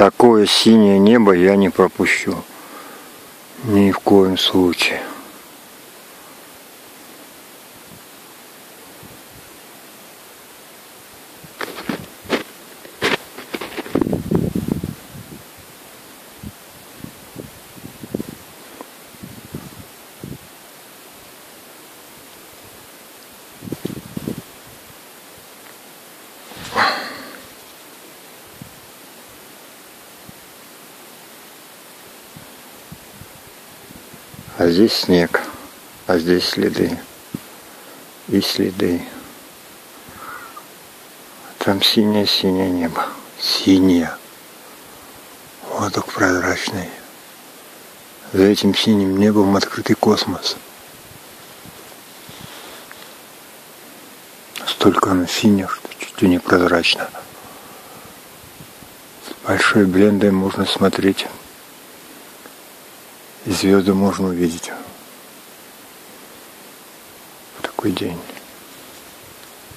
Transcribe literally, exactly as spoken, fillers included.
Такое синее небо я не пропущу. Ни в коем случае. А здесь снег, а здесь следы и следы. Там синее-синее небо, синее, вот так прозрачный. За этим синим небом открытый космос. Столько оно синее, что чуть ли не прозрачно. С большой блендой можно смотреть. И звезды можно увидеть в такой день.